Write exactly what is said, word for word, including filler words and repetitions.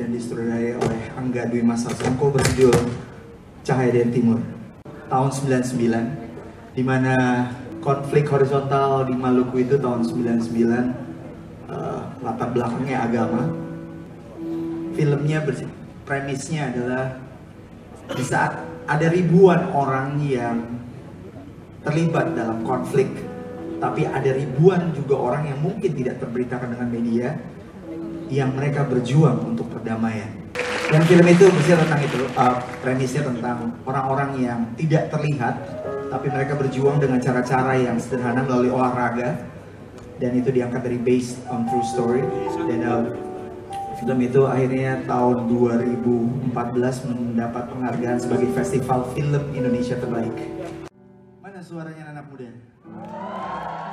dan disutradarai oleh Angga Dwi Mas Sasongko berjudul Cahaya dari Timur tahun sembilan puluh sembilan, di mana konflik horizontal di Maluku itu tahun sembilan puluh sembilan, uh, latar belakangnya agama. Filmnya premisnya adalah di saat ada ribuan orang yang terlibat dalam konflik, tapi ada ribuan juga orang yang mungkin tidak terberitakan dengan media, yang mereka berjuang untuk perdamaian. Dan film itu bercerita tentang itu, uh, premisnya tentang orang-orang yang tidak terlihat, tapi mereka berjuang dengan cara-cara yang sederhana melalui olahraga, dan itu diangkat dari based on true story. Dan uh, film itu akhirnya tahun dua ribu empat belas mendapat penghargaan sebagai Festival Film Indonesia Terbaik. Mana suaranya anak muda?